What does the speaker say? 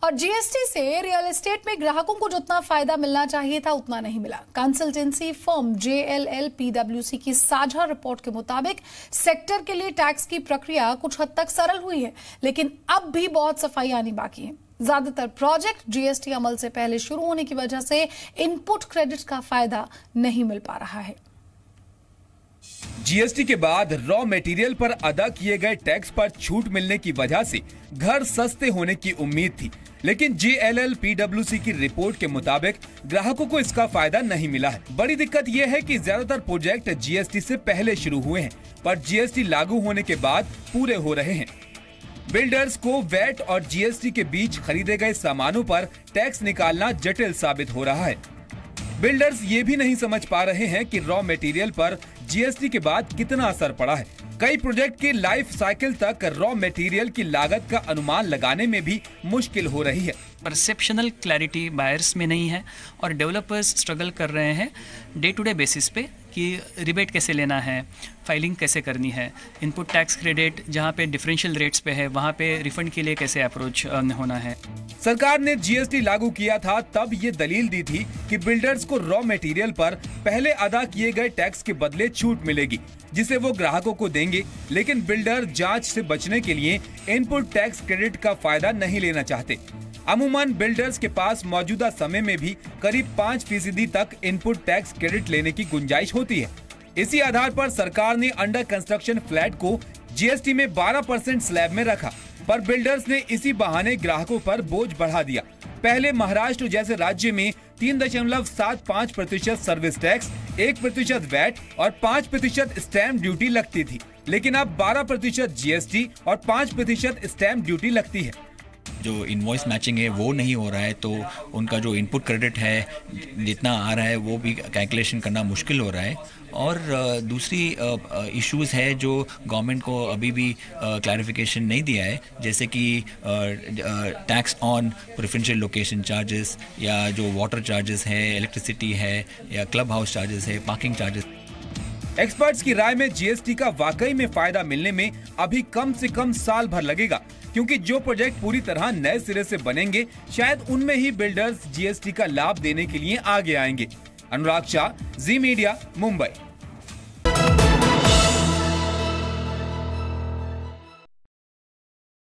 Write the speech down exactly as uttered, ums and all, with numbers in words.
और जीएसटी से real estate में ग्राहकों को जितना फायदा मिलना चाहिए था उतना नहीं मिला। कंसल्टेंसी फर्म जेएलएल पीडब्ल्यूसी की साझा रिपोर्ट के मुताबिक सेक्टर के लिए टैक्स की प्रक्रिया कुछ हद तक सरल हुई है, लेकिन अब भी बहुत सफाई आनी बाकी है। ज्यादातर प्रोजेक्ट जीएसटी अमल से पहले शुरू होने की वजह से इनपुट क्रेडिट का फायदा नहीं मिल पा रहा है। जीएसटी के बाद रॉ मटेरियल पर अदा किए गए टैक्स पर छूट मिलने की वजह से घर सस्ते होने की उम्मीद थी, लेकिन जेएलएल पीडब्ल्यूसी की रिपोर्ट के मुताबिक ग्राहकों को इसका फायदा नहीं मिला है। बड़ी दिक्कत यह है कि ज्यादातर प्रोजेक्ट जीएसटी से पहले शुरू हुए हैं, पर जीएसटी लागू होने के बाद पूरे हो रहे हैं। बिल्डर्स को वैट और जीएसटी के बीच खरीदे गए सामानों पर टैक्स निकालना जटिल साबित हो रहा है। बिल्डर्स ये भी नहीं समझ पा रहे हैं कि रॉ मटेरियल पर जीएसटी के बाद कितना असर पड़ा है। कई प्रोजेक्ट के लाइफ साइकिल तक रॉ मटेरियल की लागत का अनुमान लगाने में भी मुश्किल हो रही है। परसेप्शनल क्लैरिटी बायर्स में नहीं है और डेवलपर्स स्ट्रगल कर रहे हैं डे टू डे बेसिस पे कि रिबेट कैसे लेना है, फाइलिंग कैसे करनी है, इनपुट टैक्स क्रेडिट जहाँ पे डिफरेंशियल रेट्स पे है वहाँ पे रिफंड के लिए कैसे अप्रोच होना है। सरकार ने जीएसटी लागू किया था तब ये दलील दी थी कि बिल्डर्स को रॉ मटेरियल पर पहले अदा किए गए टैक्स के बदले छूट मिलेगी, जिसे वो ग्राहकों को देंगे, लेकिन बिल्डर जांच से बचने के लिए इनपुट टैक्स क्रेडिट का फायदा नहीं लेना चाहते। अमूमन बिल्डर्स के पास मौजूदा समय में भी करीब पाँच फीसदी तक इनपुट टैक्स क्रेडिट लेने की गुंजाइश होती है। इसी आधार पर सरकार ने अंडर कंस्ट्रक्शन फ्लैट को जीएसटी में बारह परसेंट स्लैब में रखा, पर बिल्डर्स ने इसी बहाने ग्राहकों पर बोझ बढ़ा दिया। पहले महाराष्ट्र जैसे राज्य में तीन दशमलव सात पाँच प्रतिशत सर्विस टैक्स, एक प्रतिशत वैट और पाँच प्रतिशत स्टैम्प ड्यूटी लगती थी, लेकिन अब बारह प्रतिशत जीएसटी और पाँच प्रतिशत स्टैम्प ड्यूटी लगती है। जो इनवॉइस मैचिंग है वो नहीं हो रहा है, तो उनका जो इनपुट क्रेडिट है जितना आ रहा है वो भी कैलकुलेशन करना मुश्किल हो रहा है। और दूसरी इश्यूज़ है जो गवर्नमेंट को अभी भी क्लैरिफिकेशन नहीं दिया है, जैसे कि tax on preferential location charges या जो वाटर चार्जेस है, इलेक्ट्रिसिटी है या क्लब हाउस चार्जेस है, पार्किंग चार्जेस। एक्सपर्ट्स की राय में जीएसटी का वाकई में फायदा मिलने में अभी कम से कम साल भर लगेगा, क्योंकि जो प्रोजेक्ट पूरी तरह नए सिरे से बनेंगे शायद उनमें ही बिल्डर्स जीएसटी का लाभ देने के लिए आगे आएंगे। Anurag Shah, Zee media, Mumbai.